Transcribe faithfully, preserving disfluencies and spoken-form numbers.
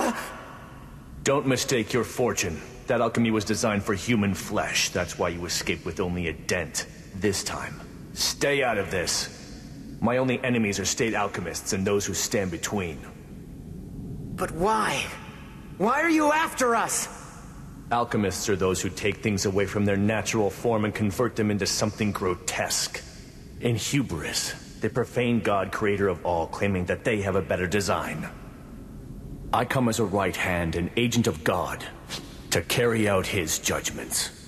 Don't mistake your fortune. That alchemy was designed for human flesh. That's why you escaped with only a dent. This time. Stay out of this. My only enemies are state alchemists and those who stand between. But why? Why are you after us? Alchemists are those who take things away from their natural form and convert them into something grotesque. In hubris, they profane God, creator of all, claiming that they have a better design. I come as a right hand and agent of God to carry out his judgments.